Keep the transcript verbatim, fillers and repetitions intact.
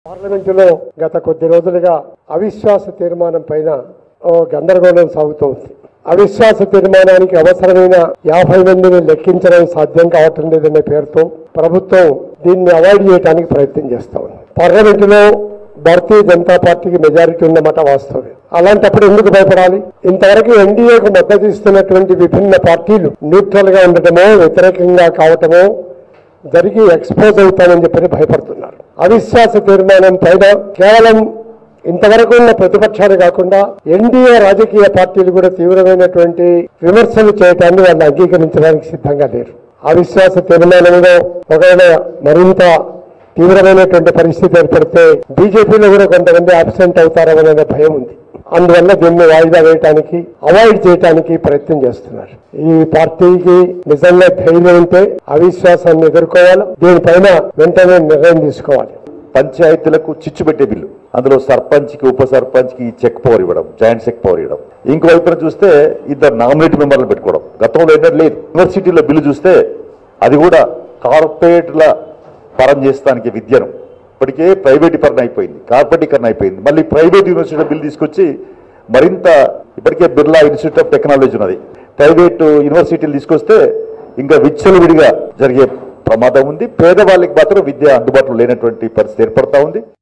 పార్లమెంటులో గత కొద్ది రోజులుగా అవిశ్వాస తీర్మానం పైన గందరగోళం సాగుతోంది. అవిశ్వాస తీర్మానానికి అవసరమైన యాభై మందిని లెక్కించడం సాధ్యం కావటం లేదనే పేరుతో ప్రభుత్వం దీన్ని అవాయిడ్ చేయడానికి ప్రయత్నం చేస్తా ఉంది. పార్లమెంటులో భారతీయ జనతా పార్టీకి మెజారిటీ ఉన్నమాట వాస్తవమే. అలాంటప్పుడు ఎందుకు భయపడాలి? ఇంతవరకు ఎన్డీఏకు మద్దతు ఇస్తున్నటువంటి విభిన్న పార్టీలు న్యూట్రల్ గా ఉండటమో వ్యతిరేకంగా కావటమో జరిగి ఎక్స్పోజ్ అవుతామని చెప్పని భయపడుతున్నారు. అవిశ్వాస తీర్మానం పైన కేవలం ఇంతవరకు ఉన్న ప్రతిపక్షాలు కాకుండా ఎన్డీఏ రాజకీయ పార్టీలు కూడా తీవ్రమైనటువంటి విమర్శలు చేయటాన్ని వాళ్ళు అంగీకరించడానికి సిద్ధంగా లేరు. అవిశ్వాస తీర్మానంలో ఒకవేళ మరింత తీవ్రమైనటువంటి పరిస్థితి ఏర్పడితే బీజేపీలో కూడా కొంతమంది అబ్సెంట్ అవుతారనే భయం ఉంది. అందువల్ల దీన్ని వాయిదా వేయటానికి అవాయిడ్ చేయడానికి ప్రయత్నం చేస్తున్నారు. ఈ పార్టీకి నిజంగా ధైర్యం ఉంటే అవిశ్వాసాన్ని ఎదుర్కోవాలి, దీనిపైన వెంటనే నిర్ణయం తీసుకోవాలి. పంచాయతీలకు చిచ్చు పెట్టే బిల్లు, అందులో సర్పంచ్కి ఉప సర్పంచ్కి చెక్ పవర్ ఇవ్వడం, జాయింట్ చెక్ పవర్ ఇవ్వడం. ఇంకోవైపున చూస్తే ఇద్దరు నామినేట్ మెంబర్లు పెట్టుకోవడం గతంలో ఎన్నడూ లేదు. యూనివర్సిటీలో బిల్లు చూస్తే అది కూడా కార్పొరేట్ల పరం చేస్తానికి విద్యను ఇప్పటికే ప్రైవేటీకరణ అయిపోయింది, కార్పొరేటీకరణ అయిపోయింది. మళ్ళీ ప్రైవేట్ యూనివర్సిటీ బిల్ తీసుకొచ్చి మరింత ఇప్పటికే బిర్లా ఇన్స్టిట్యూట్ ఆఫ్ టెక్నాలజీ ఉన్నది, ప్రైవేట్ యూనివర్సిటీలు తీసుకొస్తే ఇంకా విచ్చలవిడిగా జరిగే ప్రమాదం ఉంది. పేదవాళ్ళకి మాత్రం విద్య అందుబాటులో లేనటువంటి పరిస్థితి ఏర్పడతా ఉంది.